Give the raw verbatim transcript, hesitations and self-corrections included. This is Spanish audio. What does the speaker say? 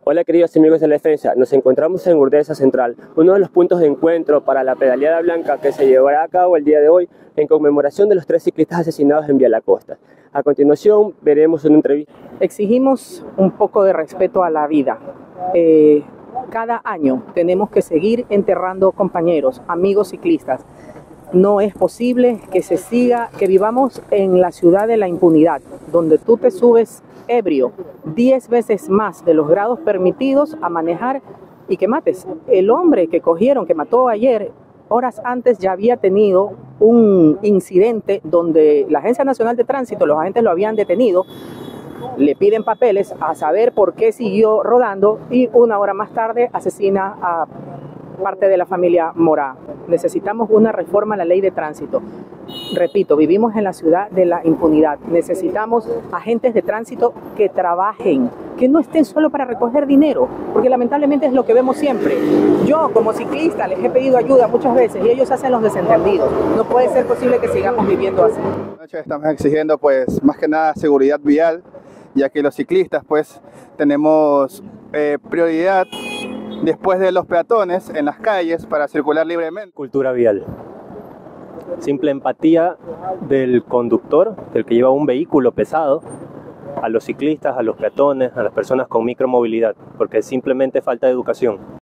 Hola queridos amigos de la defensa, nos encontramos en Urdesa Central, uno de los puntos de encuentro para la pedaleada blanca que se llevará a cabo el día de hoy en conmemoración de los tres ciclistas asesinados en Vía La Costa. A continuación veremos una entrevista. Exigimos un poco de respeto a la vida. Eh, cada año tenemos que seguir enterrando compañeros, amigos ciclistas. No es posible que se siga, que vivamos en la ciudad de la impunidad, donde tú te subes ebrio diez veces más de los grados permitidos a manejar y que mates. El hombre que cogieron, que mató ayer, horas antes ya había tenido un incidente donde la Agencia Nacional de Tránsito, los agentes lo habían detenido, le piden papeles a saber por qué siguió rodando y una hora más tarde asesina a parte de la familia Morá. Necesitamos una reforma a la ley de tránsito. Repito, vivimos en la ciudad de la impunidad. Necesitamos agentes de tránsito que trabajen, que no estén solo para recoger dinero, porque lamentablemente es lo que vemos siempre. Yo, como ciclista, les he pedido ayuda muchas veces y ellos hacen los desentendidos. No puede ser posible que sigamos viviendo así. Estamos exigiendo, pues, más que nada seguridad vial, ya que los ciclistas, pues, tenemos eh, prioridad después de los peatones en las calles para circular libremente. Cultura vial. Simple empatía del conductor, del que lleva un vehículo pesado, a los ciclistas, a los peatones, a las personas con micromovilidad, porque simplemente falta de educación.